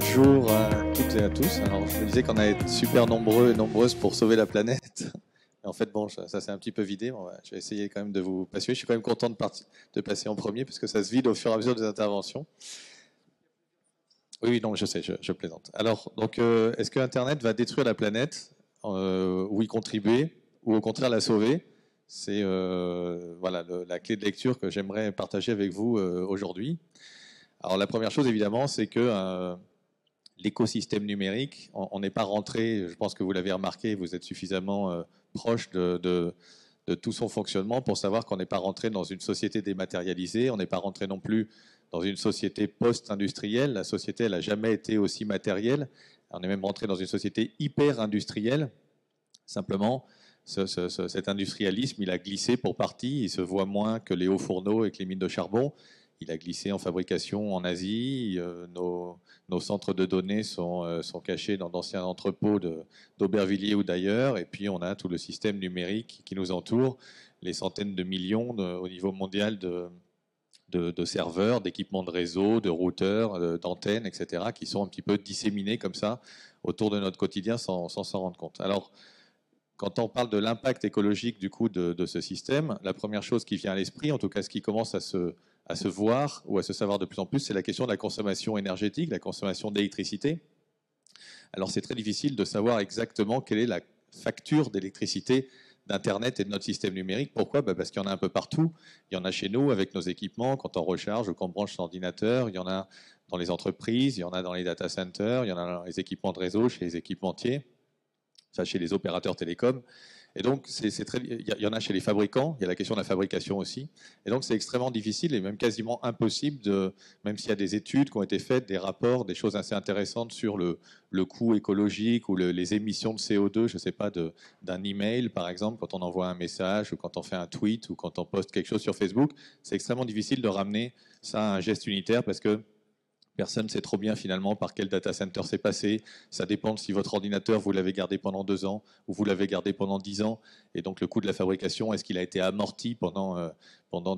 Bonjour à toutes et à tous. Alors, je me disais qu'on allait être super nombreux et nombreuses pour sauver la planète. Et en fait, bon, ça s'est un petit peu vidé. Bon, je vais essayer quand même de vous passionner. Je suis quand même content de passer en premier parce que ça se vide au fur et à mesure des interventions. Oui, non, je sais, je plaisante. Alors, donc, est-ce que Internet va détruire la planète ou y contribuer ou au contraire la sauver? C'est voilà, la clé de lecture que j'aimerais partager avec vous aujourd'hui. Alors, la première chose, évidemment, c'est que l'écosystème numérique, on n'est pas rentré, je pense que vous l'avez remarqué, vous êtes suffisamment proche de tout son fonctionnement pour savoir qu'on n'est pas rentré dans une société dématérialisée, on n'est pas rentré non plus dans une société post-industrielle. La société, elle n'a jamais été aussi matérielle. On est même rentré dans une société hyper-industrielle. Simplement, cet industrialisme, il a glissé pour partie. Il se voit moins que les hauts fourneaux et que les mines de charbon. Il a glissé en fabrication en Asie. Nos centres de données sont cachés dans d'anciens entrepôts d'Aubervilliers ou d'ailleurs. Et puis, on a tout le système numérique qui nous entoure, les centaines de millions au niveau mondial de serveurs, d'équipements de réseau, de routeurs, d'antennes, etc., qui sont un petit peu disséminés comme ça autour de notre quotidien sans s'en rendre compte. Alors, quand on parle de l'impact écologique du coup de ce système, la première chose qui vient à l'esprit, en tout cas ce qui commence à se voir ou à se savoir de plus en plus, c'est la question de la consommation énergétique, la consommation d'électricité. Alors c'est très difficile de savoir exactement quelle est la facture d'électricité d'Internet et de notre système numérique. Pourquoi? Parce qu'il y en a un peu partout. Il y en a chez nous avec nos équipements, quand on recharge ou qu'on branche son ordinateur. Il y en a dans les entreprises, il y en a dans les data centers, il y en a dans les équipements de réseau, chez les équipementiers, enfin chez les opérateurs télécoms. Et donc, il y en a chez les fabricants, il y a la question de la fabrication aussi. Et donc, c'est extrêmement difficile et même quasiment impossible, même s'il y a des études qui ont été faites, des rapports, des choses assez intéressantes sur le coût écologique ou les émissions de CO2, je ne sais pas, d'un email, par exemple, quand on envoie un message ou quand on fait un tweet ou quand on poste quelque chose sur Facebook, c'est extrêmement difficile de ramener ça à un geste unitaire parce que personne ne sait trop bien finalement par quel data center c'est passé. Ça dépend de si votre ordinateur, vous l'avez gardé pendant 2 ans ou vous l'avez gardé pendant 10 ans. Et donc le coût de la fabrication, est-ce qu'il a été amorti pendant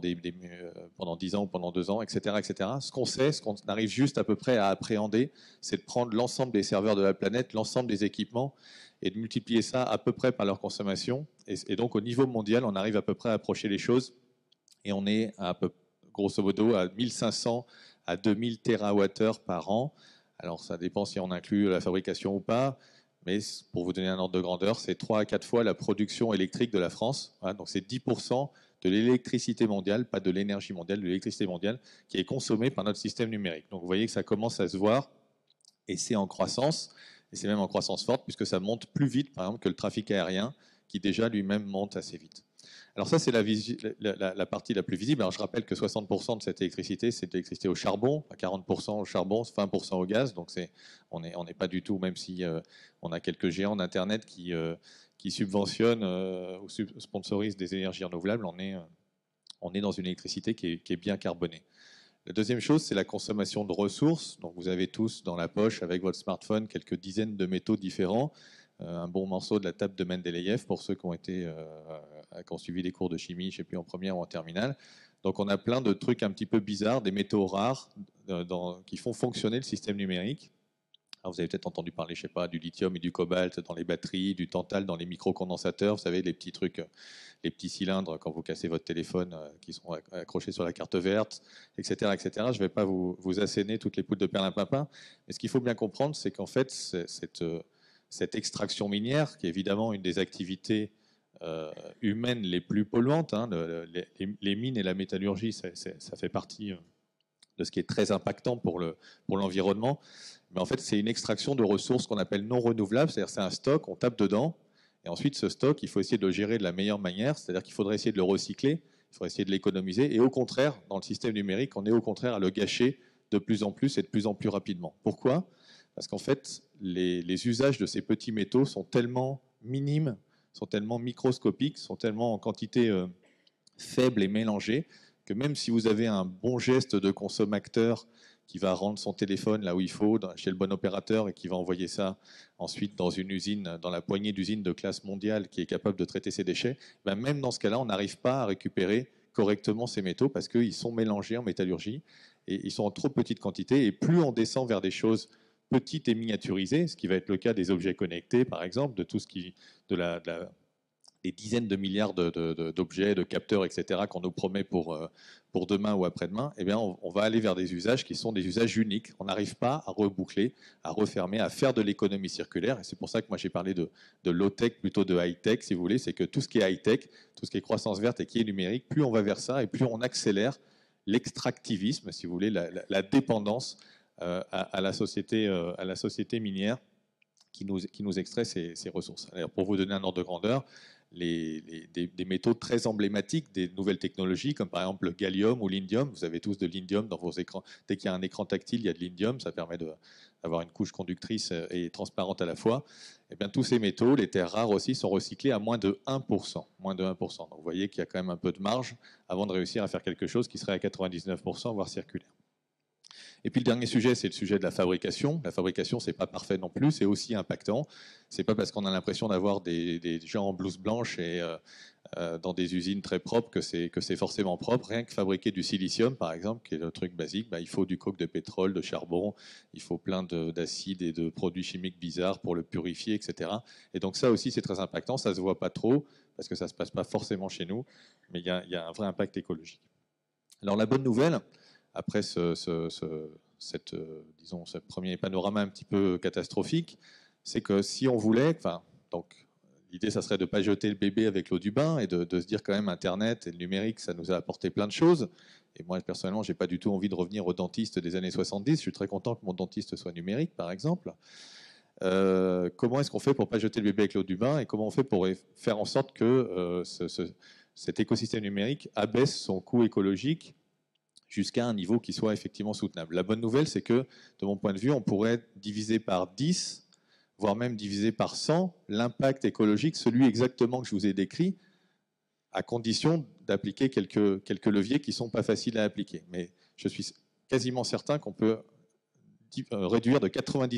10 ans ou pendant 2 ans, etc., etc. Ce qu'on sait, ce qu'on arrive juste à peu près à appréhender, c'est de prendre l'ensemble des serveurs de la planète, l'ensemble des équipements, et de multiplier ça à peu près par leur consommation. Et donc au niveau mondial, on arrive à peu près à approcher les choses. Et on est grosso modo à 1500 à 2000 TWh par an. Alors ça dépend si on inclut la fabrication ou pas, mais pour vous donner un ordre de grandeur, c'est 3 à 4 fois la production électrique de la France. Voilà, donc c'est 10% de l'électricité mondiale, pas de l'énergie mondiale, de l'électricité mondiale, qui est consommée par notre système numérique. Donc vous voyez que ça commence à se voir, et c'est en croissance, et c'est même en croissance forte, puisque ça monte plus vite, par exemple, que le trafic aérien, qui déjà lui-même monte assez vite. Alors ça, c'est la partie la plus visible. Alors je rappelle que 60% de cette électricité, c'est de l'électricité au charbon, 40% au charbon, 20% au gaz. Donc on n'est pas du tout, même si on a quelques géants d'Internet qui subventionnent ou sponsorisent des énergies renouvelables, on est dans une électricité qui est bien carbonée. La deuxième chose, c'est la consommation de ressources. Donc vous avez tous dans la poche, avec votre smartphone, quelques dizaines de métaux différents. Un bon morceau de la table de Mendeleïev pour ceux qui ont suivi des cours de chimie, je ne sais plus, en première ou en terminale. Donc on a plein de trucs un petit peu bizarres, des métaux rares qui font fonctionner le système numérique. Alors vous avez peut-être entendu parler, je ne sais pas, du lithium et du cobalt dans les batteries, du tantal dans les microcondensateurs, vous savez, les petits trucs, les petits cylindres quand vous cassez votre téléphone qui sont accrochés sur la carte verte, etc. etc. Je ne vais pas vous asséner toutes les poudres de perlimpinpin, mais ce qu'il faut bien comprendre, c'est qu'en fait, cette extraction minière, qui est évidemment une des activités humaines les plus polluantes, hein, les mines et la métallurgie, ça fait partie de ce qui est très impactant pour l'environnement. Mais en fait, c'est une extraction de ressources qu'on appelle non renouvelables, c'est-à-dire c'est un stock, on tape dedans, et ensuite ce stock, il faut essayer de le gérer de la meilleure manière, c'est-à-dire qu'il faudrait essayer de le recycler, il faudrait essayer de l'économiser, et au contraire, dans le système numérique, on est au contraire à le gâcher de plus en plus et de plus en plus rapidement. Pourquoi? Parce qu'en fait, les usages de ces petits métaux sont tellement minimes, sont tellement microscopiques, sont tellement en quantité faible et mélangée, que même si vous avez un bon geste de consommateur qui va rendre son téléphone là où il faut, chez le bon opérateur, et qui va envoyer ça ensuite dans une usine, dans la poignée d'usines de classe mondiale qui est capable de traiter ces déchets, ben même dans ce cas-là, on n'arrive pas à récupérer correctement ces métaux parce qu'ils sont mélangés en métallurgie et ils sont en trop petite quantité. Et plus on descend vers des choses petite et miniaturisée, ce qui va être le cas des objets connectés, par exemple, de tout ce qui, des dizaines de milliards d'objets, de capteurs, etc., qu'on nous promet pour demain ou après-demain, eh bien, on va aller vers des usages qui sont des usages uniques. On n'arrive pas à reboucler, à refermer, à faire de l'économie circulaire. Et c'est pour ça que moi j'ai parlé de low-tech plutôt de high-tech, si vous voulez. C'est que tout ce qui est high-tech, tout ce qui est croissance verte et qui est numérique, plus on va vers ça et plus on accélère l'extractivisme, si vous voulez, la dépendance à la société minière qui nous extrait ces ressources. Alors, pour vous donner un ordre de grandeur, des métaux très emblématiques des nouvelles technologies, comme par exemple le gallium ou l'indium. Vous avez tous de l'indium dans vos écrans. Dès qu'il y a un écran tactile, il y a de l'indium. Ça permet d'avoir une couche conductrice et transparente à la fois. Et bien, tous ces métaux, les terres rares aussi, sont recyclés à moins de 1%. Moins de 1%. Donc, vous voyez qu'il y a quand même un peu de marge avant de réussir à faire quelque chose qui serait à 99%, voire circulaire. Et puis le dernier sujet, c'est le sujet de la fabrication. La fabrication, c'est pas parfait non plus, c'est aussi impactant. C'est pas parce qu'on a l'impression d'avoir des gens en blouse blanche et dans des usines très propres que c'est forcément propre. Rien que fabriquer du silicium, par exemple, qui est le truc basique, il faut du coke de pétrole, de charbon, il faut plein d'acides et de produits chimiques bizarres pour le purifier, etc. Et donc ça aussi, c'est très impactant. Ça se voit pas trop parce que ça se passe pas forcément chez nous, mais il y a un vrai impact écologique. Alors la bonne nouvelle, après ce premier panorama un petit peu catastrophique, c'est que si on voulait, donc l'idée, ça serait de ne pas jeter le bébé avec l'eau du bain et de se dire quand même Internet et le numérique, ça nous a apporté plein de choses. Et moi, personnellement, je n'ai pas du tout envie de revenir au dentiste des années 70. Je suis très content que mon dentiste soit numérique, par exemple. Comment est-ce qu'on fait pour ne pas jeter le bébé avec l'eau du bain et comment on fait pour faire en sorte que cet écosystème numérique abaisse son coût écologique jusqu'à un niveau qui soit effectivement soutenable. La bonne nouvelle, c'est que, de mon point de vue, on pourrait diviser par 10, voire même diviser par 100, l'impact écologique, celui exactement que je vous ai décrit, à condition d'appliquer quelques leviers qui ne sont pas faciles à appliquer. Mais je suis quasiment certain qu'on peut réduire de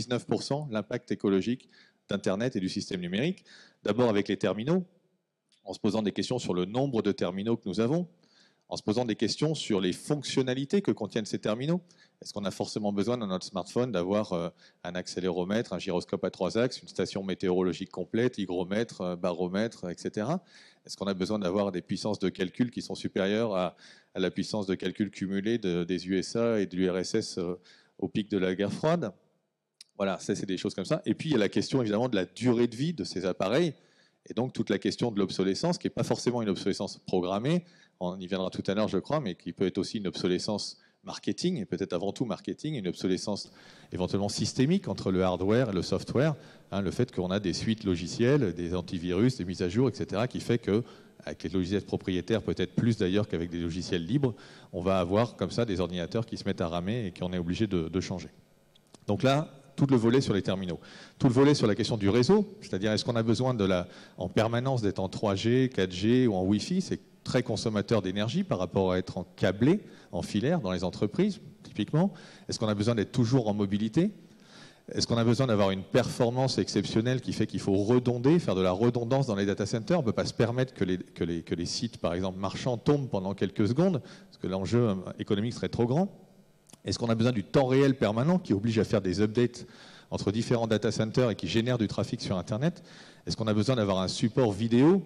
99% l'impact écologique d'Internet et du système numérique. D'abord avec les terminaux, en se posant des questions sur le nombre de terminaux que nous avons, en se posant des questions sur les fonctionnalités que contiennent ces terminaux. Est-ce qu'on a forcément besoin dans notre smartphone d'avoir un accéléromètre, un gyroscope à 3 axes, une station météorologique complète, hygromètre, baromètre, etc. Est-ce qu'on a besoin d'avoir des puissances de calcul qui sont supérieures à la puissance de calcul cumulée des USA et de l'URSS au pic de la guerre froide? Voilà, ça c'est des choses comme ça. Et puis il y a la question évidemment de la durée de vie de ces appareils, et donc toute la question de l'obsolescence, qui n'est pas forcément une obsolescence programmée, on y viendra tout à l'heure je crois, mais qui peut être aussi une obsolescence marketing, et peut-être avant tout marketing, une obsolescence éventuellement systémique entre le hardware et le software, le fait qu'on a des suites logicielles, des antivirus, des mises à jour, etc., qui fait que avec les logiciels propriétaires, peut-être plus d'ailleurs qu'avec des logiciels libres, on va avoir comme ça des ordinateurs qui se mettent à ramer et qu'on est obligé de changer. Donc là, tout le volet sur les terminaux. Tout le volet sur la question du réseau, c'est-à-dire est-ce qu'on a besoin en permanence d'être en 3G, 4G ou en Wi-Fi? C'est très consommateur d'énergie par rapport à être en câblé, en filaire dans les entreprises, typiquement. Est-ce qu'on a besoin d'être toujours en mobilité? Est-ce qu'on a besoin d'avoir une performance exceptionnelle qui fait qu'il faut redonder, faire de la redondance dans les data centers? On ne peut pas se permettre que les sites, par exemple, marchands tombent pendant quelques secondes, parce que l'enjeu économique serait trop grand. Est-ce qu'on a besoin du temps réel permanent qui oblige à faire des updates entre différents data centers et qui génère du trafic sur Internet? Est-ce qu'on a besoin d'avoir un support vidéo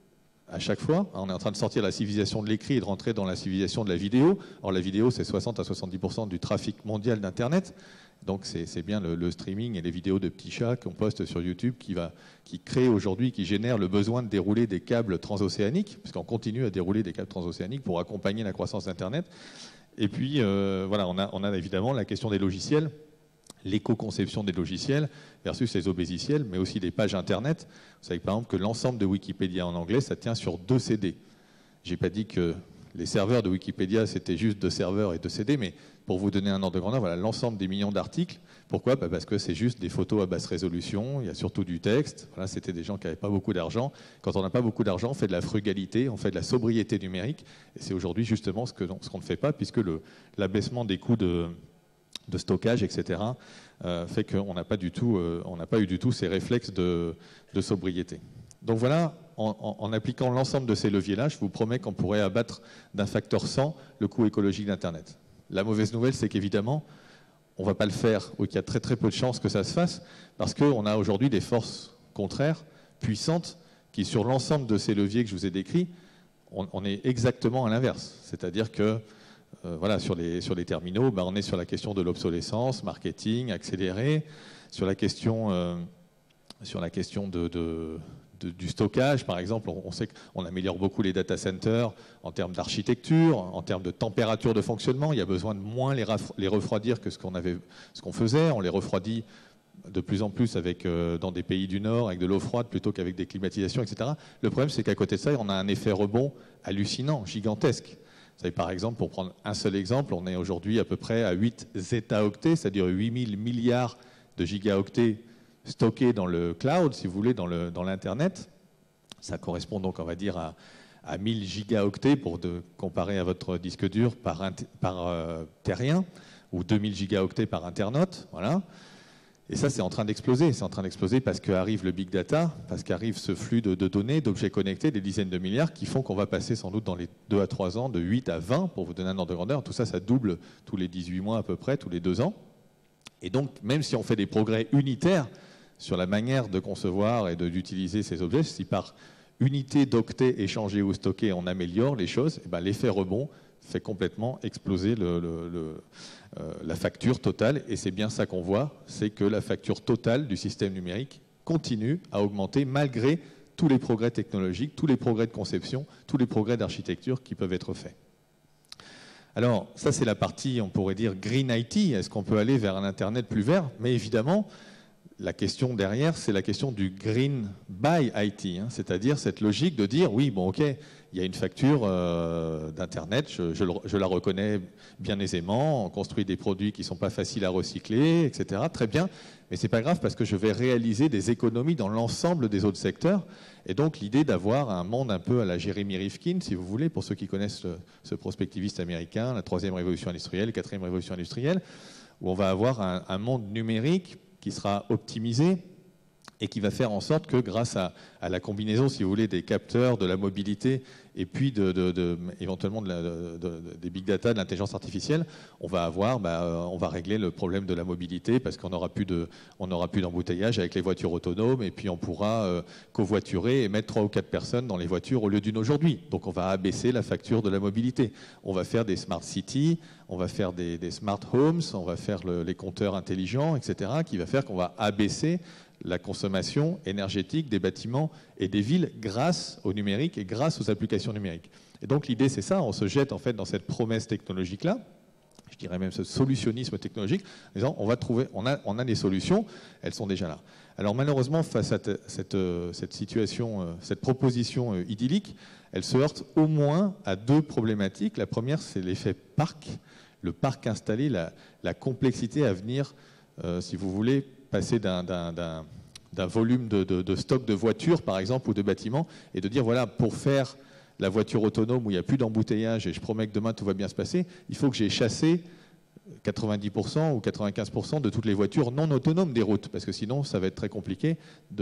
à chaque fois? On est en train de sortir la civilisation de l'écrit et de rentrer dans la civilisation de la vidéo. Or, la vidéo, c'est 60 à 70% du trafic mondial d'Internet. Donc, c'est bien le streaming et les vidéos de petits chats qu'on poste sur YouTube qui crée aujourd'hui, qui génère le besoin de dérouler des câbles transocéaniques, puisqu'on continue à dérouler des câbles transocéaniques pour accompagner la croissance d'Internet. Et puis, voilà, on a évidemment la question des logiciels, l'éco-conception des logiciels versus les obésiciels, mais aussi des pages Internet. Vous savez par exemple que l'ensemble de Wikipédia en anglais, ça tient sur 2 CD. Je n'ai pas dit que les serveurs de Wikipédia, c'était juste 2 serveurs et 2 CD, mais pour vous donner un ordre de grandeur, voilà, l'ensemble des millions d'articles. Pourquoi? Parce que c'est juste des photos à basse résolution, il y a surtout du texte. Voilà, c'était des gens qui n'avaient pas beaucoup d'argent. Quand on n'a pas beaucoup d'argent, on fait de la frugalité, on fait de la sobriété numérique. Et c'est aujourd'hui justement ce qu'on ne fait pas, puisque l'abaissement des coûts de stockage, etc., fait qu'on n'a pas eu du tout ces réflexes de sobriété. Donc voilà, en appliquant l'ensemble de ces leviers-là, je vous promets qu'on pourrait abattre d'un facteur 100 le coût écologique d'Internet. La mauvaise nouvelle, c'est qu'évidemment, on ne va pas le faire ou qu'il y a très très peu de chances que ça se fasse parce qu'on a aujourd'hui des forces contraires, puissantes, qui sur l'ensemble de ces leviers que je vous ai décrits, on est exactement à l'inverse. C'est-à-dire que voilà, sur les terminaux, ben, on est sur la question de l'obsolescence, marketing, accéléré, sur la question du stockage, par exemple, on sait qu'on améliore beaucoup les data centers en termes d'architecture, en termes de température de fonctionnement. Il y a besoin de moins les refroidir que ce qu'on faisait. On les refroidit de plus en plus dans des pays du Nord avec de l'eau froide plutôt qu'avec des climatisations, etc. Le problème, c'est qu'à côté de ça, on a un effet rebond hallucinant, gigantesque. Vous savez, par exemple, pour prendre un seul exemple, on est aujourd'hui à peu près à 8 zétaoctets, c'est-à-dire 8000 milliards de gigaoctets stockés dans le cloud, si vous voulez, dans l'Internet. Ça correspond donc, on va dire, à 1000 gigaoctets pour comparer à votre disque dur par terrien, ou 2000 gigaoctets par internaute. Voilà. Et ça, c'est en train d'exploser. C'est en train d'exploser parce qu'arrive le big data, parce qu'arrive ce flux de données, d'objets connectés, des dizaines de milliards, qui font qu'on va passer sans doute dans les 2 à 3 ans de 8 à 20, pour vous donner un ordre de grandeur. Tout ça, ça double tous les 18 mois à peu près, tous les 2 ans. Et donc, même si on fait des progrès unitaires sur la manière de concevoir et d'utiliser ces objets, si par unité d'octets échangés ou stockés, on améliore les choses, et ben, l'effet rebond fait complètement exploser la facture totale. Et c'est bien ça qu'on voit, c'est que la facture totale du système numérique continue à augmenter malgré tous les progrès technologiques, tous les progrès de conception, tous les progrès d'architecture qui peuvent être faits. Alors, ça c'est la partie, on pourrait dire, Green IT. Est-ce qu'on peut aller vers un Internet plus vert? Mais évidemment, la question derrière, c'est la question du Green by IT, hein, c'est-à-dire cette logique de dire, oui, bon, ok, il y a une facture d'Internet, je la reconnais bien aisément, on construit des produits qui ne sont pas faciles à recycler, etc. Très bien, mais ce n'est pas grave parce que je vais réaliser des économies dans l'ensemble des autres secteurs. Et donc l'idée d'avoir un monde un peu à la Jeremy Rifkin, si vous voulez, pour ceux qui connaissent ce prospectiviste américain, la 3e révolution industrielle, 4e révolution industrielle, où on va avoir un monde numérique qui sera optimisé et qui va faire en sorte que grâce à la combinaison, si vous voulez, des capteurs, de la mobilité et puis éventuellement des big data, de l'intelligence artificielle, on va régler le problème de la mobilité parce qu'on n'aura plus d'embouteillage avec les voitures autonomes et puis on pourra covoiturer et mettre 3 ou 4 personnes dans les voitures au lieu d'une aujourd'hui. Donc on va abaisser la facture de la mobilité. On va faire des smart cities, on va faire des smart homes, on va faire les compteurs intelligents, etc., qui va faire qu'on va abaisser la consommation énergétique des bâtiments et des villes grâce au numérique et grâce aux applications numériques. Et donc l'idée c'est ça, on se jette en fait dans cette promesse technologique-là, je dirais même ce solutionnisme technologique, en disant on a des solutions, elles sont déjà là. Alors malheureusement face à cette situation, cette proposition idyllique, elle se heurte au moins à 2 problématiques. La première c'est l'effet parc, le parc installé, la complexité à venir, si vous voulez, passer d'un volume de stock de voitures, par exemple, ou de bâtiments, et de dire, voilà, pour faire la voiture autonome où il n'y a plus d'embouteillage, et je promets que demain tout va bien se passer, il faut que j'ai chassé 90% ou 95% de toutes les voitures non autonomes des routes, parce que sinon, ça va être très compliqué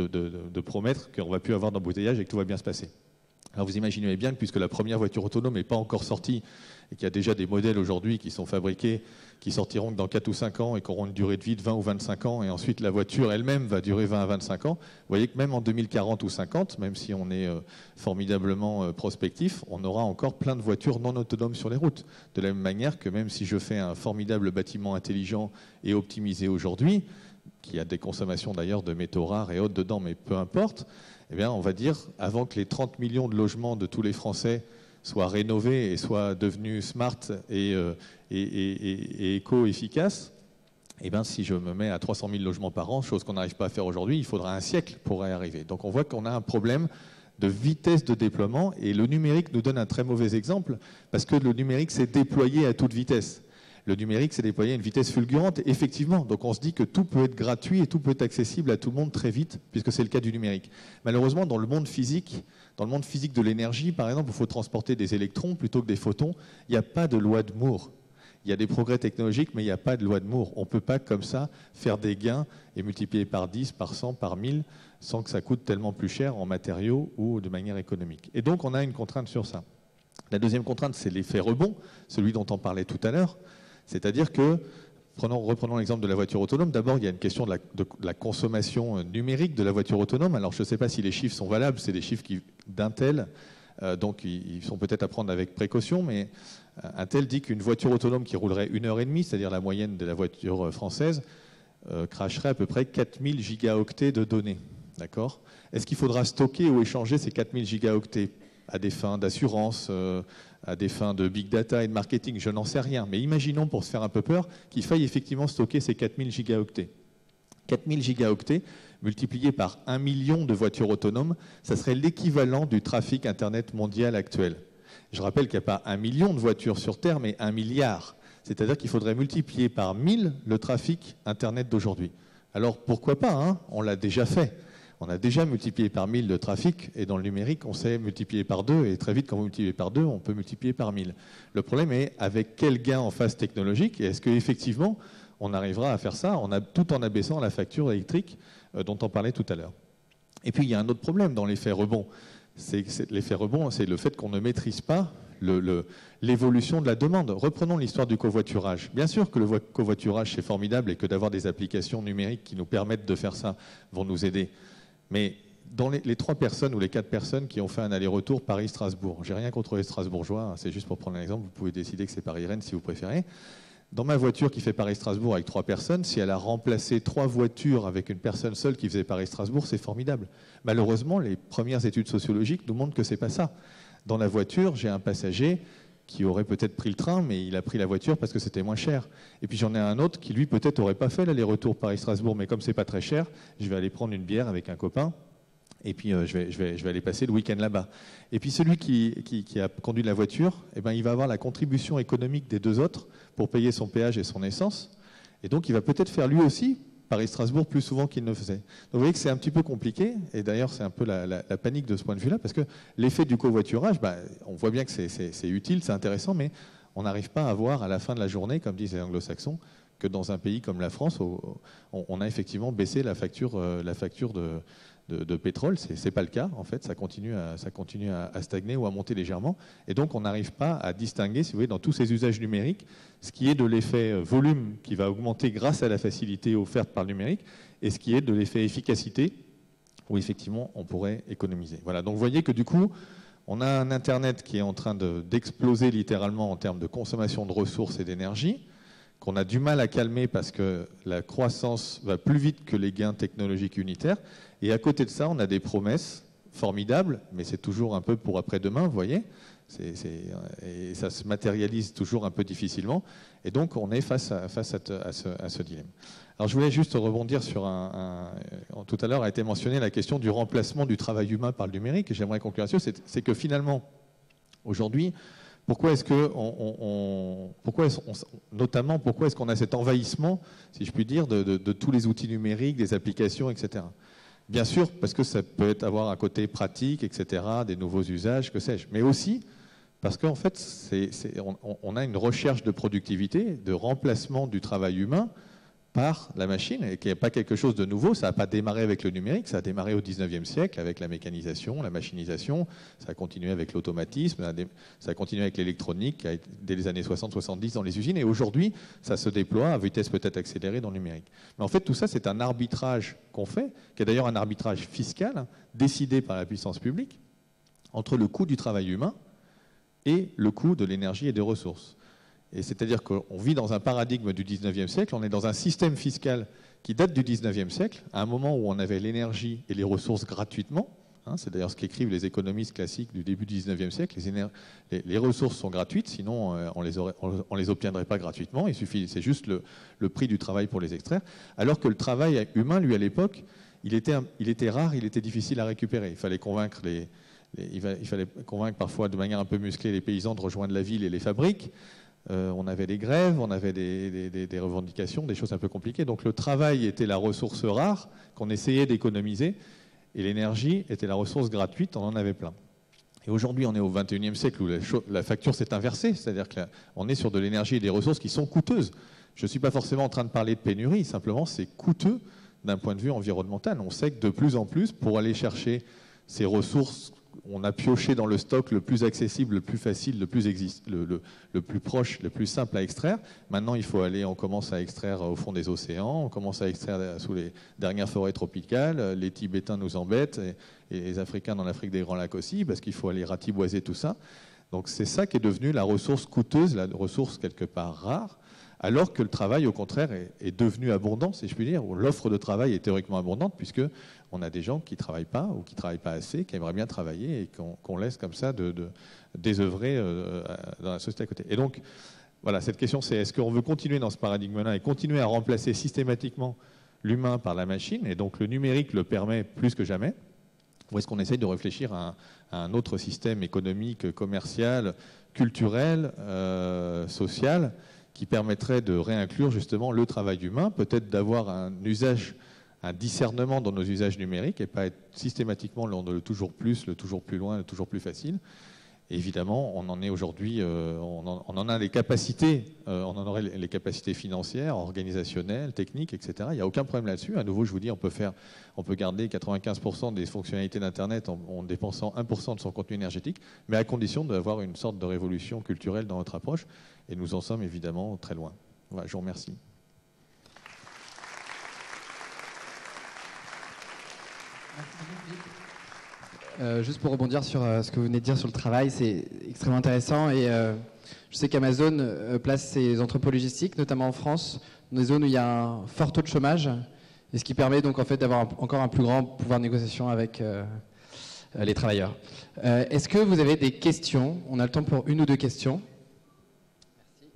de promettre qu'on ne va plus avoir d'embouteillage et que tout va bien se passer. Alors vous imaginez bien que puisque la première voiture autonome n'est pas encore sortie et qu'il y a déjà des modèles aujourd'hui qui sont fabriqués, qui sortiront dans 4 ou 5 ans et qui auront une durée de vie de 20 ou 25 ans, et ensuite la voiture elle-même va durer 20 à 25 ans, vous voyez que même en 2040 ou 50, même si on est formidablement prospectif, on aura encore plein de voitures non autonomes sur les routes. De la même manière que même si je fais un formidable bâtiment intelligent et optimisé aujourd'hui, qui a des consommations d'ailleurs de métaux rares et autres dedans, mais peu importe, eh bien, on va dire, avant que les 30 millions de logements de tous les Français soient rénovés et soient devenus smart et éco-efficaces, eh bien, si je me mets à 300 000 logements par an, chose qu'on n'arrive pas à faire aujourd'hui, il faudra un siècle pour y arriver. Donc on voit qu'on a un problème de vitesse de déploiement, et le numérique nous donne un très mauvais exemple, parce que le numérique s'est déployé à toute vitesse. Le numérique s'est déployé à une vitesse fulgurante, effectivement. Donc on se dit que tout peut être gratuit et tout peut être accessible à tout le monde très vite, puisque c'est le cas du numérique. Malheureusement, dans le monde physique de l'énergie, par exemple, où il faut transporter des électrons plutôt que des photons, il n'y a pas de loi de Moore. Il y a des progrès technologiques, mais il n'y a pas de loi de Moore. On ne peut pas comme ça faire des gains et multiplier par 10, par 100, par 1000, sans que ça coûte tellement plus cher en matériaux ou de manière économique. Et donc on a une contrainte sur ça. La deuxième contrainte, c'est l'effet rebond, celui dont on parlait tout à l'heure. C'est-à-dire que reprenons l'exemple de la voiture autonome. D'abord, il y a une question de la consommation numérique de la voiture autonome. Alors, je ne sais pas si les chiffres sont valables, c'est des chiffres d'Intel, donc ils sont peut-être à prendre avec précaution, mais Intel dit qu'une voiture autonome qui roulerait 1h30, c'est-à-dire la moyenne de la voiture française, cracherait à peu près 4000 gigaoctets de données. D'accord ? Est-ce qu'il faudra stocker ou échanger ces 4000 gigaoctets à des fins d'assurance, à des fins de big data et de marketing? Je n'en sais rien. Mais imaginons, pour se faire un peu peur, qu'il faille effectivement stocker ces 4000 gigaoctets. 4000 gigaoctets multipliés par 1 million de voitures autonomes, ça serait l'équivalent du trafic Internet mondial actuel. Je rappelle qu'il n'y a pas 1 million de voitures sur Terre, mais 1 milliard. C'est-à-dire qu'il faudrait multiplier par 1000 le trafic Internet d'aujourd'hui. Alors pourquoi pas, hein? On l'a déjà fait. On a déjà multiplié par 1000 le trafic, et dans le numérique, on sait multiplier par 2, et très vite, quand vous multipliez par 2, on peut multiplier par 1000. Le problème est avec quel gain en phase technologique, et est-ce qu'effectivement, on arrivera à faire ça tout en abaissant la facture électrique dont on parlait tout à l'heure. Et puis, il y a un autre problème dans l'effet rebond. L'effet rebond, c'est le fait qu'on ne maîtrise pas l'évolution de la demande. Reprenons l'histoire du covoiturage. Bien sûr que le covoiturage, c'est formidable et que d'avoir des applications numériques qui nous permettent de faire ça vont nous aider. Mais dans les 3 personnes ou les 4 personnes qui ont fait un aller-retour Paris-Strasbourg, j'ai rien contre les Strasbourgeois, c'est juste pour prendre un exemple, vous pouvez décider que c'est Paris-Rennes si vous préférez. Dans ma voiture qui fait Paris-Strasbourg avec 3 personnes, si elle a remplacé 3 voitures avec une personne seule qui faisait Paris-Strasbourg, c'est formidable. Malheureusement, les premières études sociologiques nous montrent que c'est pas ça. Dans la voiture, j'ai un passager qui aurait peut-être pris le train, mais il a pris la voiture parce que c'était moins cher. Et puis j'en ai un autre qui, lui, peut-être n'aurait pas fait l'aller-retour Paris-Strasbourg, mais comme c'est pas très cher, je vais aller prendre une bière avec un copain, et puis je vais aller passer le week-end là-bas. Et puis celui qui a conduit la voiture, eh ben, il va avoir la contribution économique des 2 autres pour payer son péage et son essence, et donc il va peut-être faire lui aussi Paris-Strasbourg plus souvent qu'il ne le faisait. Donc vous voyez que c'est un petit peu compliqué, et d'ailleurs c'est un peu la panique de ce point de vue-là, parce que l'effet du covoiturage, on voit bien que c'est utile, c'est intéressant, mais on n'arrive pas à voir à la fin de la journée, comme disent les anglo-saxons, que dans un pays comme la France, on a effectivement baissé la facture de pétrole. C'est pas le cas, en fait, ça continue à stagner ou à monter légèrement, et donc on n'arrive pas à distinguer, si vous voyez, dans tous ces usages numériques, ce qui est de l'effet volume qui va augmenter grâce à la facilité offerte par le numérique, et ce qui est de l'effet efficacité, où effectivement on pourrait économiser. Voilà, donc vous voyez que du coup, on a un Internet qui est en train d'exploser littéralement en termes de consommation de ressources et d'énergie, qu'on a du mal à calmer parce que la croissance va plus vite que les gains technologiques unitaires. Et à côté de ça, on a des promesses formidables, mais c'est toujours un peu pour après-demain, vous voyez, et ça se matérialise toujours un peu difficilement. Et donc, on est face à ce dilemme. Alors, je voulais juste rebondir sur tout à l'heure a été mentionnée la question du remplacement du travail humain par le numérique, et j'aimerais conclure là-dessus, c'est que finalement, aujourd'hui, pourquoi est-ce qu'on a cet envahissement, si je puis dire, de tous les outils numériques, des applications, etc. Bien sûr, parce que ça peut avoir un côté pratique, etc., des nouveaux usages, que sais-je. Mais aussi parce qu'en fait, on a une recherche de productivité, de remplacement du travail humain par la machine, et qui n'est pas quelque chose de nouveau. Ça n'a pas démarré avec le numérique, ça a démarré au 19e siècle avec la mécanisation, la machinisation, ça a continué avec l'automatisme, ça a continué avec l'électronique dès les années 60-70 dans les usines, et aujourd'hui, ça se déploie à vitesse peut-être accélérée dans le numérique. Mais en fait, tout ça, c'est un arbitrage qu'on fait, qui est d'ailleurs un arbitrage fiscal, décidé par la puissance publique, entre le coût du travail humain et le coût de l'énergie et des ressources. Et c'est-à-dire qu'on vit dans un paradigme du 19e siècle, on est dans un système fiscal qui date du 19e siècle, à un moment où on avait l'énergie et les ressources gratuitement. C'est d'ailleurs ce qu'écrivent les économistes classiques du début du 19e siècle. Les ressources sont gratuites, sinon on les obtiendrait pas gratuitement. C'est juste le prix du travail pour les extraire. Alors que le travail humain, lui, à l'époque, il était rare, il était difficile à récupérer. Il fallait convaincre parfois de manière un peu musclée les paysans de rejoindre la ville et les fabriques. On avait des grèves, on avait des revendications, des choses un peu compliquées. Donc le travail était la ressource rare qu'on essayait d'économiser, et l'énergie était la ressource gratuite, on en avait plein. Et aujourd'hui, on est au 21e siècle où la facture s'est inversée, c'est-à-dire qu'on est sur de l'énergie et des ressources qui sont coûteuses. Je ne suis pas forcément en train de parler de pénurie, simplement c'est coûteux d'un point de vue environnemental. On sait que de plus en plus, pour aller chercher ces ressources, on a pioché dans le stock le plus accessible, le plus facile, le plus proche, le plus simple à extraire. Maintenant, on commence à extraire au fond des océans, on commence à extraire sous les dernières forêts tropicales. Les Tibétains nous embêtent et les Africains dans l'Afrique des Grands Lacs aussi, parce qu'il faut aller ratiboiser tout ça. Donc c'est ça qui est devenu la ressource coûteuse, la ressource quelque part rare, alors que le travail, au contraire, est devenu abondant, si je puis dire. L'offre de travail est théoriquement abondante, puisqu'on a des gens qui ne travaillent pas ou qui ne travaillent pas assez, qui aimeraient bien travailler et qu'on laisse comme ça désœuvrer dans la société à côté. Et donc, voilà, cette question, c'est est-ce qu'on veut continuer dans ce paradigme-là et continuer à remplacer systématiquement l'humain par la machine, et donc le numérique le permet plus que jamais, ou est-ce qu'on essaye de réfléchir à un autre système économique, commercial, culturel, social, qui permettrait de réinclure justement le travail humain, peut-être d'avoir un discernement dans nos usages numériques et pas être systématiquement dans le toujours plus, le toujours plus loin, le toujours plus facile. Et évidemment, on en est aujourd'hui, on en a les capacités, on en aurait les capacités financières, organisationnelles, techniques, etc. Il n'y a aucun problème là-dessus. À nouveau, je vous dis, on peut garder 95% des fonctionnalités d'Internet en dépensant 1% de son contenu énergétique, mais à condition d'avoir une sorte de révolution culturelle dans notre approche. Et nous en sommes évidemment très loin. Voilà, je vous remercie. Juste pour rebondir sur ce que vous venez de dire sur le travail, c'est extrêmement intéressant. Et je sais qu'Amazon place ses entrepôts logistiques, notamment en France, dans des zones où il y a un fort taux de chômage, et ce qui permet donc en fait d'avoir encore un plus grand pouvoir de négociation avec les travailleurs. Est-ce que vous avez des questions? On a le temps pour une ou deux questions. Merci.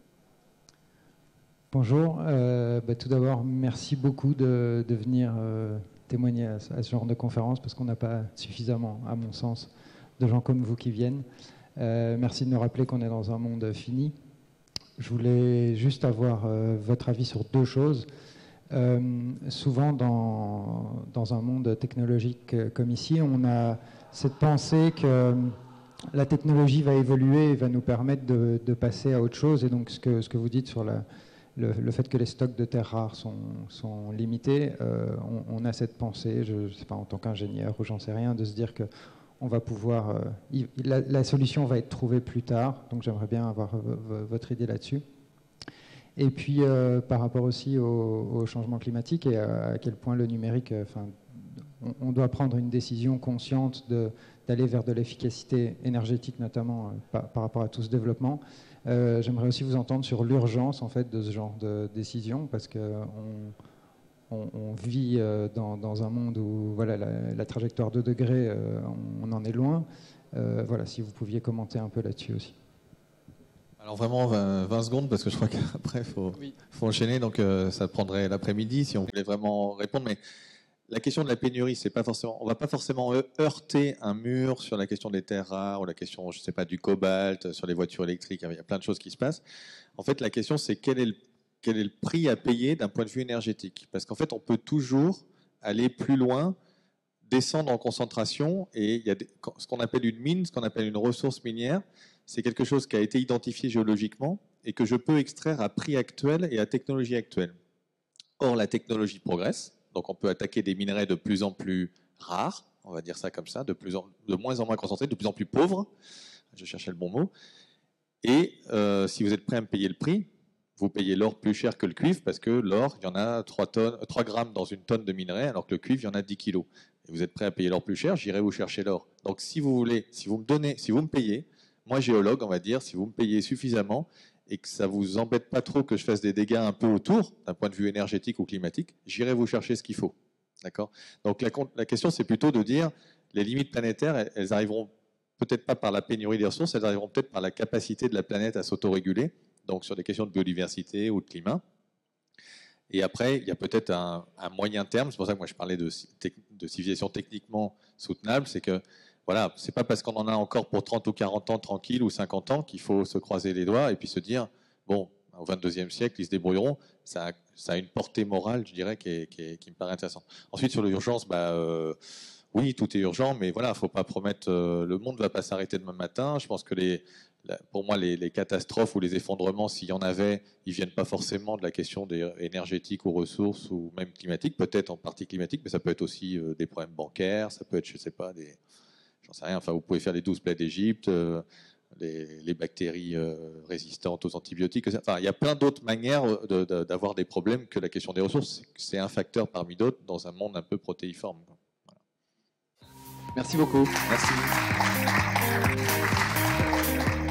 Bonjour. Tout d'abord, merci beaucoup de venir témoigner à ce genre de conférence, parce qu'on n'a pas suffisamment, à mon sens, de gens comme vous qui viennent. Merci de nous rappeler qu'on est dans un monde fini. Je voulais juste avoir votre avis sur deux choses. Souvent, dans un monde technologique comme ici, on a cette pensée que la technologie va évoluer et va nous permettre de passer à autre chose. Et donc, ce que vous dites sur le fait que les stocks de terres rares sont limités, on a cette pensée, je ne sais pas, en tant qu'ingénieur ou j'en sais rien, de se dire que on va pouvoir, la solution va être trouvée plus tard. Donc j'aimerais bien avoir votre idée là-dessus. Et puis par rapport aussi au changement climatique et à quel point le numérique, on doit prendre une décision consciente d'aller vers de l'efficacité énergétique, notamment par rapport à tout ce développement. J'aimerais aussi vous entendre sur l'urgence en fait de ce genre de décision, parce que on vit dans un monde où voilà, la trajectoire 2 degrés, on en est loin. Voilà, si vous pouviez commenter un peu là-dessus aussi. Alors vraiment 20 secondes, parce que je crois qu'après il faut enchaîner, donc ça prendrait l'après-midi si on voulait vraiment répondre. Mais la question de la pénurie, c'est pas forcément, on va pas forcément heurter un mur sur la question des terres rares ou la question, je sais pas, du cobalt, sur les voitures électriques. Il y a plein de choses qui se passent. En fait, la question, c'est quel est le prix à payer d'un point de vue énergétique. Parce qu'en fait, on peut toujours aller plus loin, descendre en concentration, et il y a ce qu'on appelle une mine, ce qu'on appelle une ressource minière. C'est quelque chose qui a été identifié géologiquement et que je peux extraire à prix actuel et à technologie actuelle. Or, la technologie progresse, donc on peut attaquer des minerais de plus en plus rares, on va dire ça comme ça, de moins en moins concentrés, de plus en plus pauvres, je cherchais le bon mot, et si vous êtes prêt à me payer le prix, vous payez l'or plus cher que le cuivre, parce que l'or, il y en a 3 grammes dans une tonne de minerai, alors que le cuivre, il y en a 10 kilos. Et vous êtes prêt à payer l'or plus cher, j'irai vous chercher l'or. Donc si vous voulez, si vous me payez, moi géologue, on va dire, si vous me payez suffisamment et que ça ne vous embête pas trop que je fasse des dégâts un peu autour, d'un point de vue énergétique ou climatique, j'irai vous chercher ce qu'il faut. D'accord ? Donc la question, c'est plutôt de dire, les limites planétaires, elles arriveront peut-être pas par la pénurie des ressources, elles arriveront peut-être par la capacité de la planète à s'autoréguler, donc sur des questions de biodiversité ou de climat. Et après, il y a peut-être un moyen terme, c'est pour ça que moi je parlais de civilisation techniquement soutenable, c'est que voilà, c'est pas parce qu'on en a encore pour 30 ou 40 ans tranquille ou 50 ans qu'il faut se croiser les doigts et puis se dire, bon, au 22e siècle, ils se débrouilleront. Ça a une portée morale, je dirais, qui me paraît intéressante. Ensuite, sur l'urgence, oui, tout est urgent, mais voilà, il ne faut pas promettre, le monde ne va pas s'arrêter demain matin. Je pense que pour moi, les catastrophes ou les effondrements, s'il y en avait, ils ne viennent pas forcément de la question énergétique ou ressources ou même climatiques, peut-être en partie climatique, mais ça peut être aussi des problèmes bancaires, ça peut être, je ne sais pas, j'en sais rien, enfin, vous pouvez faire les 12 plaies d'Égypte, les bactéries résistantes aux antibiotiques. Enfin, il y a plein d'autres manières d'avoir des problèmes que la question des ressources. C'est un facteur parmi d'autres dans un monde un peu protéiforme. Voilà. Merci beaucoup. Merci.